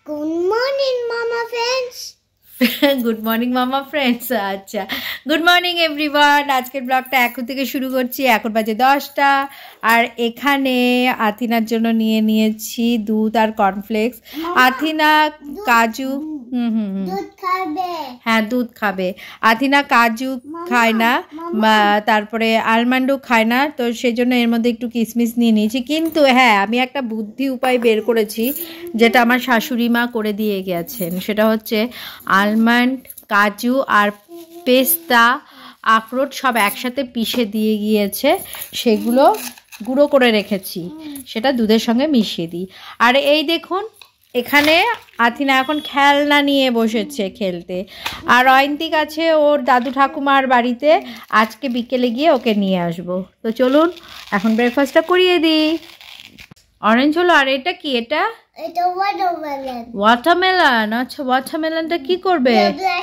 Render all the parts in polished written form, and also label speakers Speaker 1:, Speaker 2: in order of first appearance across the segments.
Speaker 1: Good morning, Mama friends.
Speaker 2: Good morning মামা friends. আচ্ছা, good morning everyone. আজকের ব্লগটা এখন থেকে শুরু করছি। এখন বাজে 10টা। আর এখানে আথিনার জন্য নিয়ে নিয়েছি দুধ আর কর্নফ্লেক্স। আথিনা কাজু হ্যাঁ দুধ খাবে। আথিনা কাজু খায় না, তারপরে আলমন্ডও খায় না, তো সেই জন্য এর মধ্যে একটু কিশমিশ নিয়ে নিয়েছি। কিন্তু হ্যাঁ, আমি একটা বুদ্ধি উপায় বের করেছি যেটা আমার শাশুড়ি মা করে দিয়ে গেছেন। সেটা হচ্ছে আলমন্ড, কাজু আর পেস্তা, আখরোট সব একসাথে পিষে দিয়ে গিয়েছে, সেগুলো গুঁড়ো করে রেখেছি, সেটা দুধের সঙ্গে মিশিয়ে দিই। আর এই দেখুন, এখানে আথিনা এখন খেলনা নিয়ে বসেছে খেলতে। আর অয়ন্তিক আছে ওর দাদু ঠাকুমার বাড়িতে, আজকে বিকেলে গিয়ে ওকে নিয়ে আসবো। তো চলুন এখন ব্রেকফাস্টটা করিয়ে দিই। অরেঞ্জ হলো। আর এটা কি? এটা ওয়াটারমেলন। আচ্ছা, ওয়াটারমেলনটা কি করবে?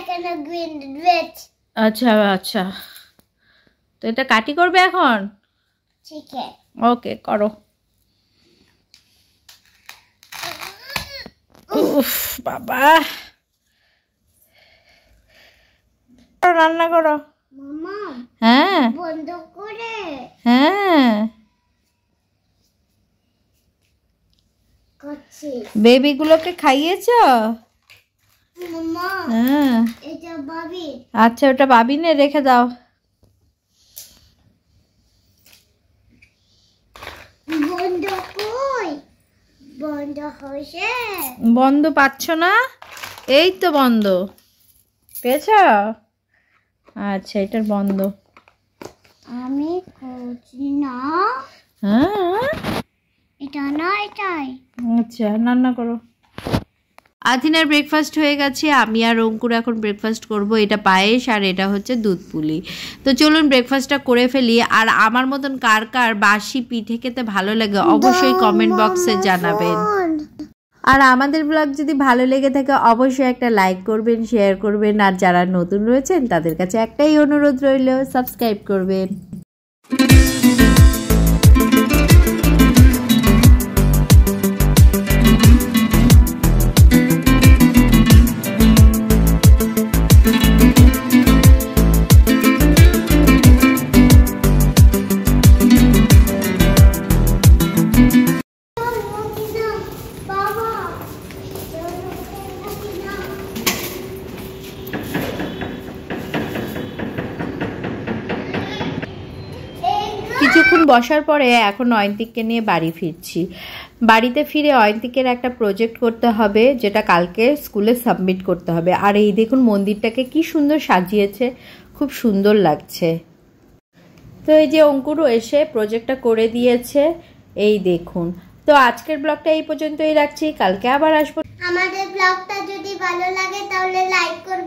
Speaker 2: আচ্ছা আচ্ছা, তো এটা কাটি করবে এখন? ওকে, করো। উফ বাবা, রান্না করো। হ্যাঁ
Speaker 1: বন্ধ করে।
Speaker 2: হ্যাঁ, বেবিগুলোকে খাইয়েছো? হ্যাঁ। আচ্ছা, ওটা বাবিনে রেখে দাও। বন্ধ পাচ্ছ না? এই তো বন্ধ পেয়েছ। আচ্ছা, এটার বন্ধ
Speaker 1: আমি করছি না।
Speaker 2: হ্যাঁ,
Speaker 1: এটা না, এটাই।
Speaker 2: আচ্ছা, রান্না করো। আথিনার ব্রেকফাস্ট হয়ে গেছে। আমি আর অঙ্কুর এখন ব্রেকফাস্ট করব। এটা পায়েস আর এটা হচ্ছে দুধ পুলি। তো চলুন ব্রেকফাস্টটা করে ফেলি। আর আমার মতন কার কার বাসি পিঠে খেতে ভালো লাগে অবশ্যই কমেন্ট বক্সে জানাবেন। আর আমাদের ব্লগ যদি ভালো লেগে থাকে অবশ্যই একটা লাইক করবেন, শেয়ার করবেন। আর যারা নতুন রয়েছেন তাদের কাছে একটাই অনুরোধ রইল, সাবস্ক্রাইব করবেন। কিছুক্ষণ বসার পরে এখন অয়ন্তিককে নিয়ে বাড়ি ফিরছি। বাড়িতে ফিরে অয়ন্তিকের একটা প্রজেক্ট করতে হবে, যেটা কালকে স্কুলে সাবমিট করতে হবে। আর এই দেখুন মন্দিরটাকে কি সুন্দর সাজিয়েছে, খুব সুন্দর লাগছে। তো এই যে অঙ্কুরও এসে প্রজেক্টটা করে দিয়েছে, এই দেখুন। তো আজকের ব্লগটা এই পর্যন্তই রাখছি, কালকে আবার আসবো।
Speaker 1: আমাদের ব্লগটা যদি ভালো লাগে তাহলে লাইক করুন।